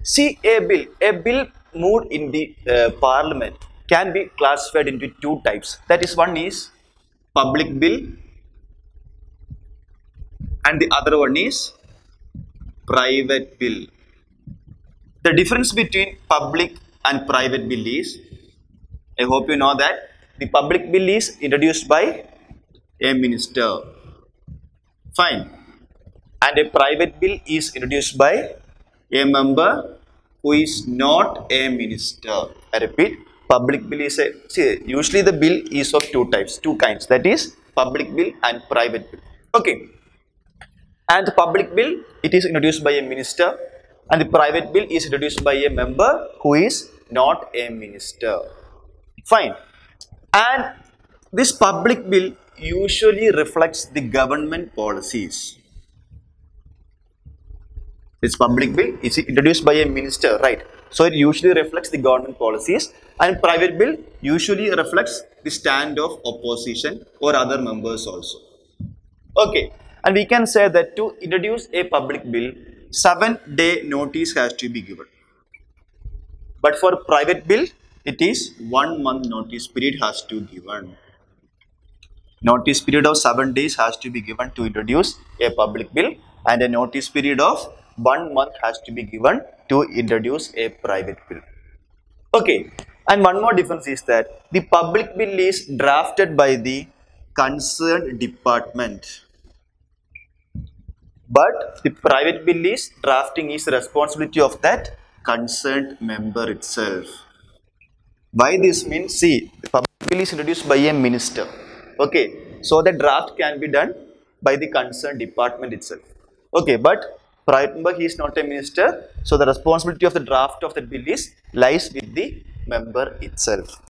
See, a bill moved in the parliament can be classified into two types. That is, one is public bill and the other one is private bill. The difference between public and private bill is, I hope you know that the public bill is introduced by a minister, fine, and a private bill is introduced by a member who is not a minister. I repeat, public bill is usually the bill is of two kinds, that is public bill and private bill. Okay, and the public bill, it is introduced by a minister, and the private bill is introduced by a member who is not a minister, fine. And this public bill usually reflects the government policies. This public bill is introduced by a minister, right? So it usually reflects the government policies, and private bill usually reflects the stand of opposition or other members also. Okay, and we can say that to introduce a public bill, 7-day notice has to be given. But for private bill, it is 1 month notice period has to be given. Notice period of 7 days has to be given to introduce a public bill, and a notice period of 1 month has to be given to introduce a private bill. Okay, and one more difference is that the public bill is drafted by the concerned department, but the private bill is drafting is the responsibility of that concerned member itself. Why this means, see, the public bill is introduced by a minister. Okay, so the draft can be done by the concerned department itself. Okay, but private member, he is not a minister, so the responsibility of the draft of the bill is lies with the member itself.